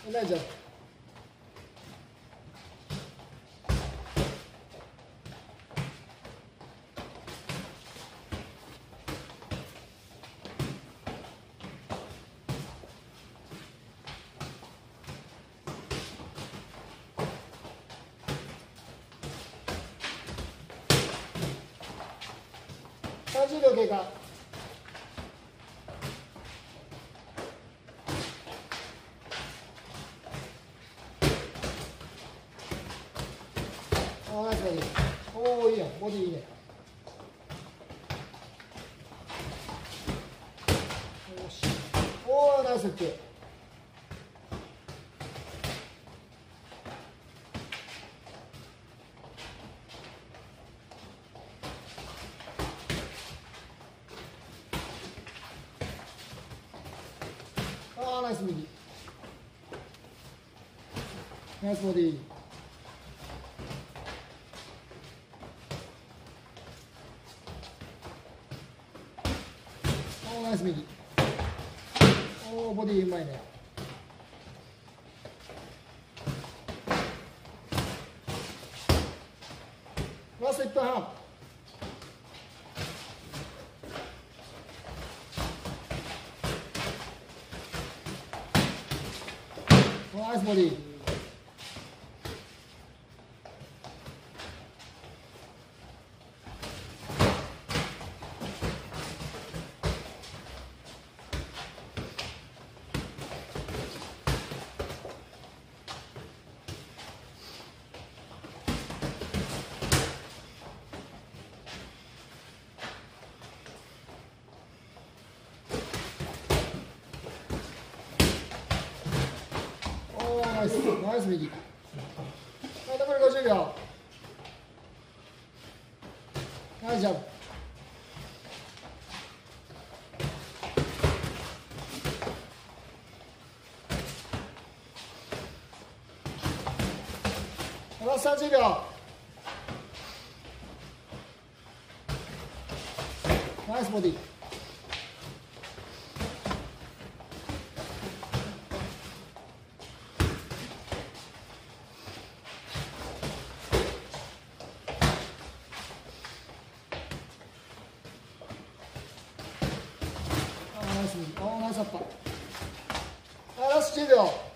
大丈夫。30秒経過。ナイスボディ。おお、いいよ、ボディいいね。よし。おお、ナイスフック。ああ、ナイス右。ナイスボディ。ナイス右。おお、ボディうまいね。ラスト1分半。ナイスボディ。ナイス、ナイス右。はい、残り50秒。ナイスジャンプ。ラスト30秒。ナイスボディ。ナイスアッパー。ラスト10秒。